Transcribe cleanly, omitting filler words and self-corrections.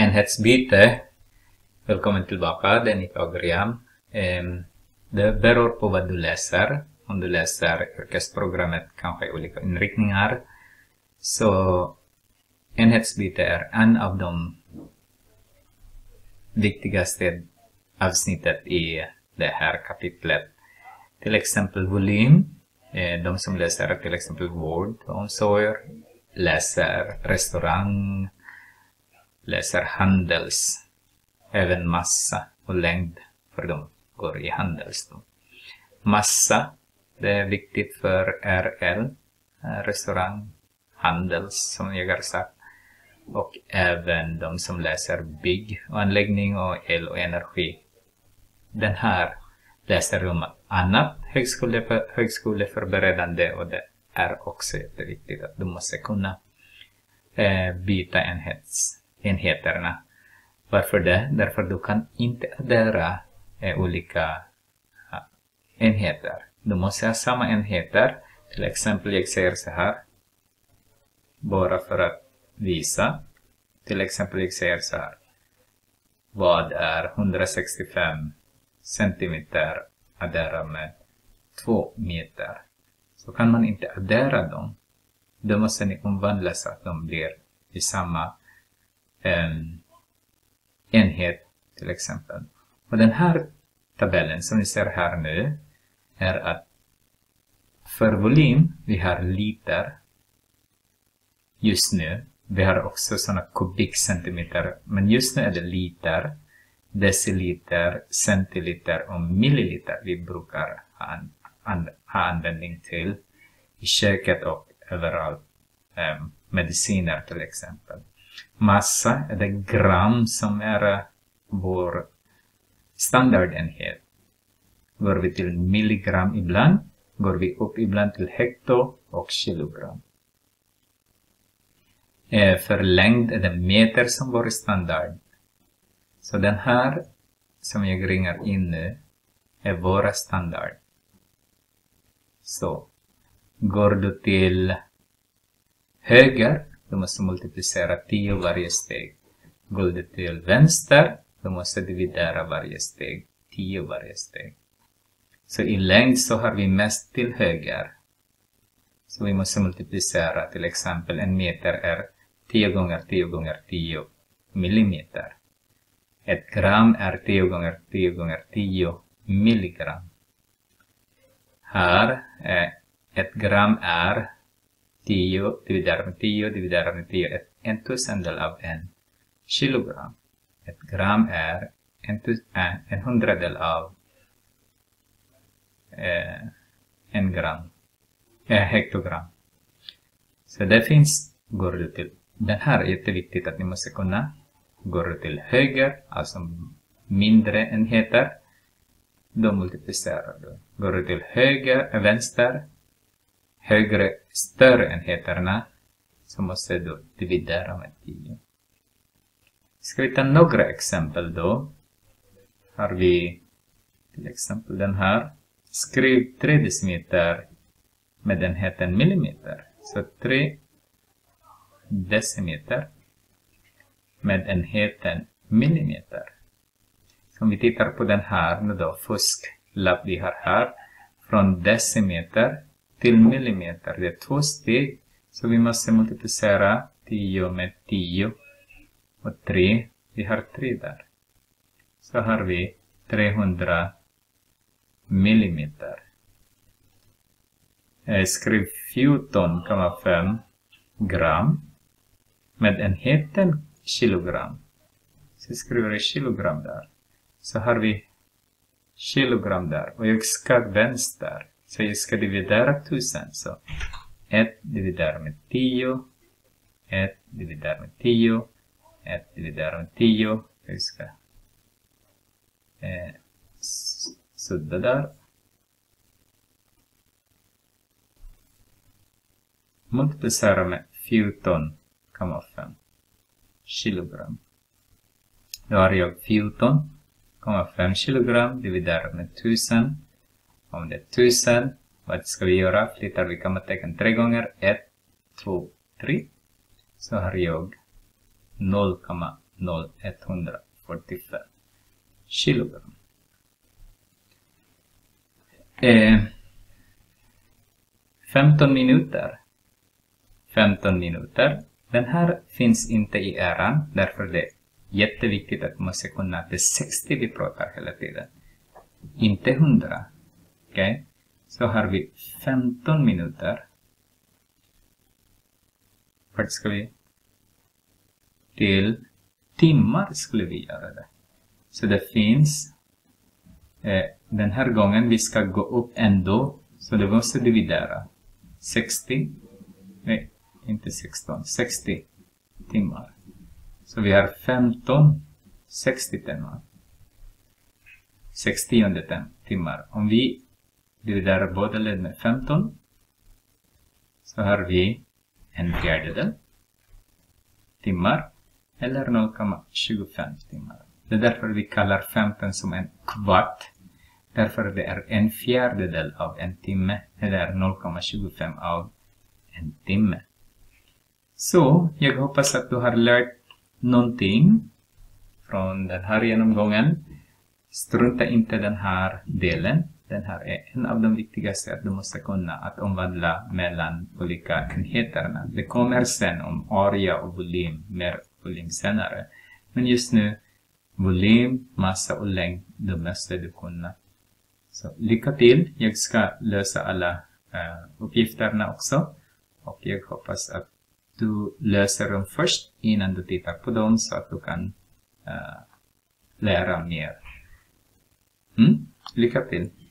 enhetsbyte. Välkommen tillbaka, det är Nick Agriam. Det beror på vad du läser. Om du läser yrkesprogrammet, kanske olika inriktningar. Så enhetsbyte är en av de viktigaste avsnittet i det här kapitlet. Till exempel volym. De som läser till exempel vård och omsorg läser restaurang, läser handels, även massa och längd, för de går i handels då. Massa, det är viktigt för RL, restaurang, handels som jag har sagt, och även de som läser bygg och anläggning och el och energi. Den här läser de annat högskoleförberedande, och det är också jätteviktigt att du måste kunna byta enheterna. Varför det? Därför du kan inte addera olika enheter. Du måste ha samma enheter. Till exempel jag säger så här, bara för att visa. Till exempel jag säger så här, vad är 165 centimeter addera med 2 meter? Så kan man inte addera dem. Då måste ni omvandla så att de blir i samma enhet till exempel. Och den här tabellen som ni ser här nu är att för volym vi har liter just nu. Vi har också sådana kubikcentimeter, men just nu är det liter, deciliter, centiliter och milliliter vi brukar ha användning till i köket och överallt. Mediciner till exempel. Massa är det gram som är vår standardenhet. Går vi till milligram ibland, går vi upp ibland till hekto och kilogram. För längd är det meter som vår standard. Så den här som jag ringar in nu är våra standard. Så går du till höger, du måste multiplicera 10 varje steg. Går du till vänster, du måste dividera varje steg, 10 varje steg. Så i längd så har vi mest till höger. Så vi måste multiplicera, till exempel en meter är 10 gånger 10 gånger 10 millimeter. Ett gram är 10 gånger 10 gånger 10 milligram. Här ett gram är 10 dividerat med 10 dividerat med 10, en tusendel av en kilogram. Ett gram är en hundradel av en gram, hektogram. Så det finns, går du till, den här är jätteviktigt att ni måste kunna. Går du till höger, alltså mindre enheter, då multiplicerar du. Går du till vänster, högre, större enheterna, så måste du dividera med 10. Ska vi ta några exempel då? Har vi till exempel den här. Skriv 3 decimeter med enheten millimeter. Så 3 decimeter med enheten millimeter. Så om vi tittar på den här nu då, fusklapp vi har här. Från decimeter till millimeter. Det är 2 steg. Så vi måste multiplicera 10 med 10. Och 3. Vi har 3 där. Så har vi 300 millimeter. Skriv 14,5 gram med enheten kilogram. Så skriver jag kilogram där. Så har vi kilogram där. Och jag ska vänster. Så jag ska dividera 1000. Så 1 dividerar med 10. 1 dividerar med 10. 1 dividerar med 10. Jag ska sudda där. Multiplicera med 14,5 kilogram. Då har jag 14,5 kilogram dividerat med 1000. Om det är 1000, vad ska vi göra? Flyttar vi kommatecken 3 gånger. 1, 2, 3. Så har jag 145 kilogram. 15 minuter. 15 minuter. Den här finns inte i äran, därför det är jätteviktigt att man ska kunna att det är 60 vi pratar hela tiden. Inte 100. Okej? Så har vi 15 minuter. Vart ska vi? Till timmar skulle vi göra det. Så det finns den här gången vi ska gå upp ändå. Så det måste dividera. 60. Nej, inte 16. 60 timmar. Så vi har 15. 60 timmar. 60 timmar. Om vi dividerar båda led med 15. Så har vi en fjärdedel timmar. Eller 0,25 timmar. Det är därför vi kallar 15 som en kvart. Därför det är en fjärdedel av en timme. Eller 0,25 av en timme. Så, jag hoppas att du har lärt någonting från den här genomgången. Strunta inte den här delen. Den här är en av de viktigaste att du måste kunna att omvandla mellan olika enheterna. Det kommer sen om area och volym, mer volym senare. Men just nu, volym, massa och längd, det måste du kunna. Så lycka till. Jag ska lösa alla uppgifterna också. Och jag hoppas att du löser dem först innan du tittar på dem så att du kan lära mer. Lycka till!